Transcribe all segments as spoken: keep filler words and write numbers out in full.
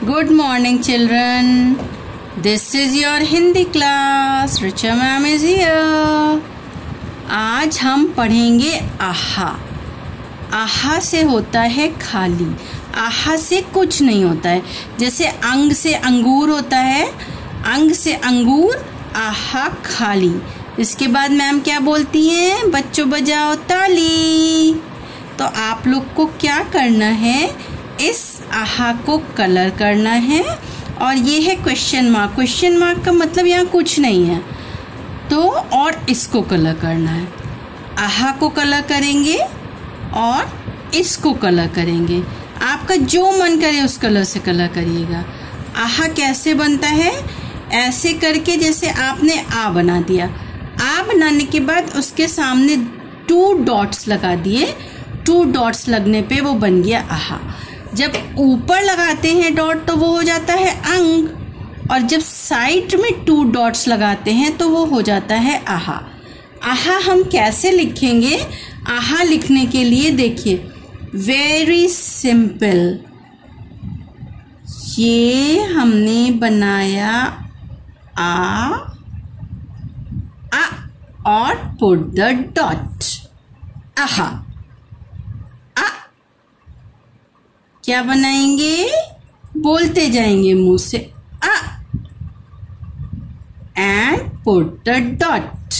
Good morning, children. This is your Hindi class. Richa ma'am is here. आज हम पढ़ेंगे आहा। आहा से होता है खाली, आहा से कुछ नहीं होता है। जैसे अंग से अंगूर होता है, अंग से अंगूर, आहा खाली। इसके बाद मैम क्या बोलती हैं? बच्चों बजाओ ताली। तो आप लोग को क्या करना है? इस आहा को कलर करना है। और ये है क्वेश्चन मार्क। क्वेश्चन मार्क का मतलब यहाँ कुछ नहीं है, तो और इसको कलर करना है। आहा को कलर करेंगे और इसको कलर करेंगे। आपका जो मन करे उस कलर से कलर करिएगा। आहा कैसे बनता है? ऐसे करके, जैसे आपने आ बना दिया। आ बनाने के बाद उसके सामने टू डॉट्स लगा दिए। टू डॉट्स लगने पे वो बन गया आहा। जब ऊपर लगाते हैं डॉट तो वो हो जाता है अंग, और जब साइड में टू डॉट्स लगाते हैं तो वो हो जाता है आहा। आहा हम कैसे लिखेंगे? आहा लिखने के लिए देखिए, वेरी सिंपल। ये हमने बनाया आ, आ और पुट द डॉट, आहा। क्या बनाएंगे? बोलते जाएंगे मुंह से, ah and put the dot.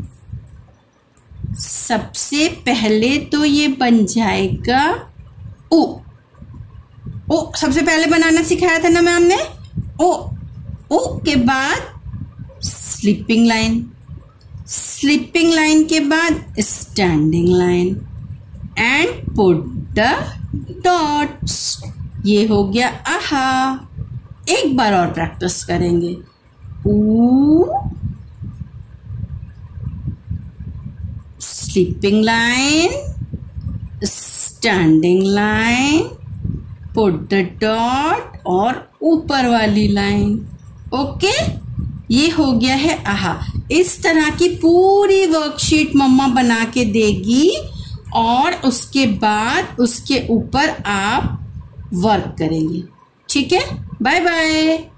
सबसे पहले तो ये बन जाएगा ओ। ओ सबसे पहले बनाना सिखाया था ना मैम ने। ओ ओ के बाद स्लीपिंग लाइन, स्लीपिंग लाइन के बाद standing line and put the dots. ये हो गया आहा। एक बार और प्रैक्टिस करेंगे। ऊ, sleeping line, standing line, put the dot और ऊपर वाली लाइन। ओके, ये हो गया है आहा। इस तरह की पूरी वर्कशीट मम्मा बना के देगी और उसके बाद उसके ऊपर आप वर्क करेंगे। ठीक है, बाय बाय।